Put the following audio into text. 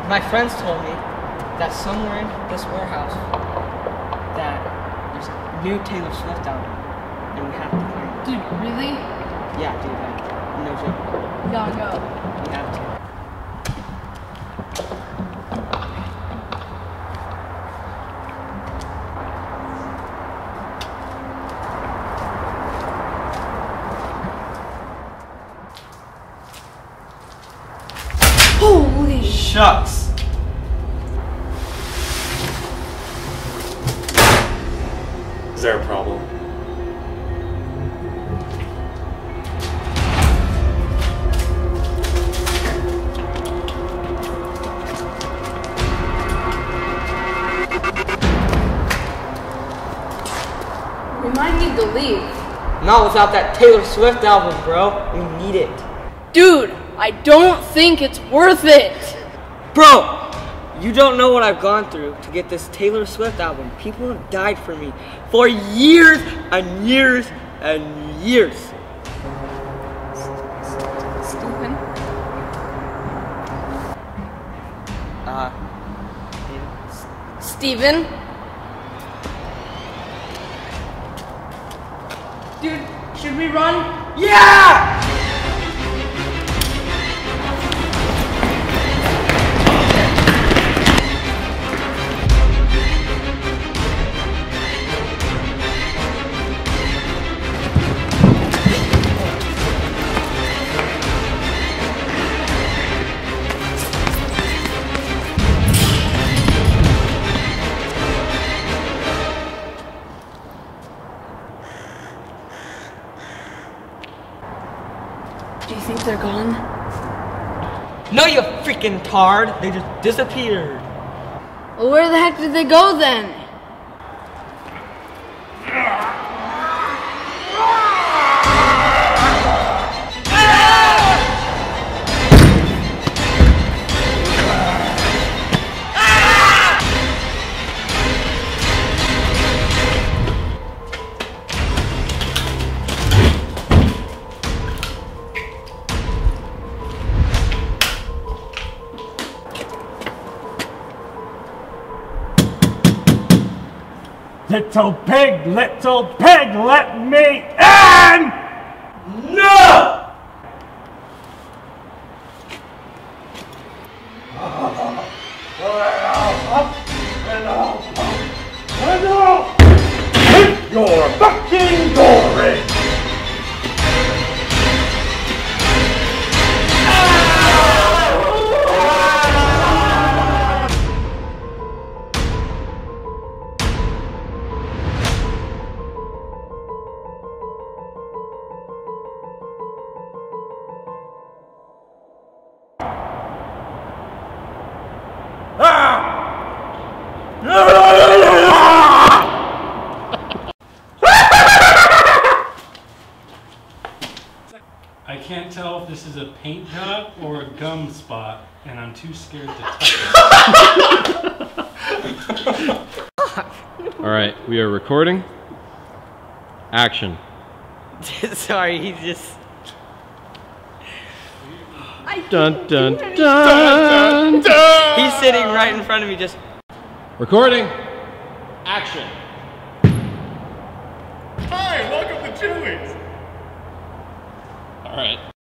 My friends told me that somewhere in this warehouse that there's a new Taylor Swift album, and we have to find it. Dude, really? Yeah, dude, no joke. Gotta go. We have to. Holy Shucks. Is there a problem? We might need to leave. Not without that Taylor Swift album, bro. We need it. Dude, I don't think it's worth it. Bro, you don't know what I've gone through to get this Taylor Swift album. People have died for me for years and years and years. Stephen? Stephen? Dude, should we run? Yeah! Do you think they're gone? No, you freaking tard. They just disappeared. Well, where the heck did they go then? Little pig, let me in! No! Hit your fucking glory! I can't tell if this is a paint job or a gum spot, and I'm too scared to touch it. All right, we are recording. Action. Sorry, he's just... Dun dun dun. He's sitting right in front of me just... Recording. Action. Hi, welcome to Chewy's! All right.